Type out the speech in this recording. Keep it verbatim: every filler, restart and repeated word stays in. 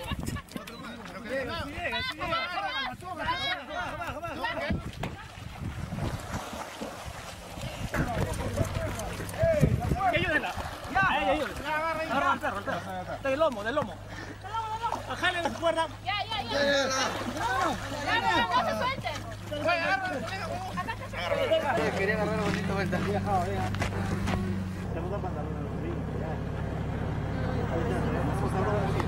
Ayúdenla. Ya, ayúdenla. Agarra al perro, al perro. Del lomo, del lomo. Bájale la cuerda. Ya, ya, ya. Ya, no, no se suelten. Quería agarrar bonito vuelta. Te gusta pantalón. Ya.